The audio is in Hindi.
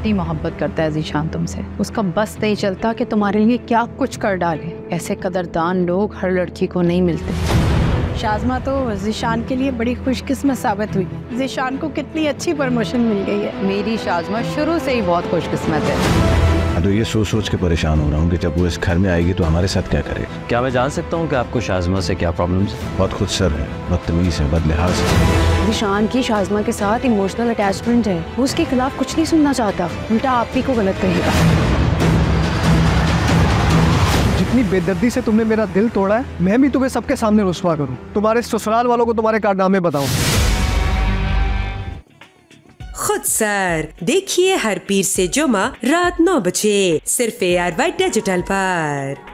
कितनी मोहब्बत करता है ज़ीशान तुमसे। उसका बस नहीं चलता कि तुम्हारे लिए क्या कुछ कर डाले। ऐसे कदरदान लोग हर लड़की को नहीं मिलते। शाज़मा तो ज़ीशान के लिए बड़ी खुशकिस्मत साबित हुई। ज़ीशान को कितनी अच्छी प्रमोशन मिल गई है। मेरी शाज़मा शुरू से ही बहुत खुशकिस्मत है। तो ये सोच सोच के परेशान हो रहा हूँ कि जब वो इस घर में आएगी तो हमारे साथ क्या करेगी। क्या मैं जान सकता हूँ कि आपको शाज़मा से क्या प्रॉब्लम्स है? बहुत खुदसर है, बदतमीज है, बदलिहाज है। ज़ीशान की शाज़मा के साथ इमोशनल अटैचमेंट है। वो उसके खिलाफ कुछ नहीं सुनना चाहता, उल्टा आप ही को गलत कहेगा। जितनी बेदर्दी से तुमने मेरा दिल तोड़ा है, मैं भी तुम्हें सबके सामने रुस्वा करूं। तुम्हारे ससुराल वालों को तुम्हारे कारनामे बताऊं। खुदसर देखिए हर पीर से जुमा रात 9 बजे सिर्फ ARY डिजिटल पर।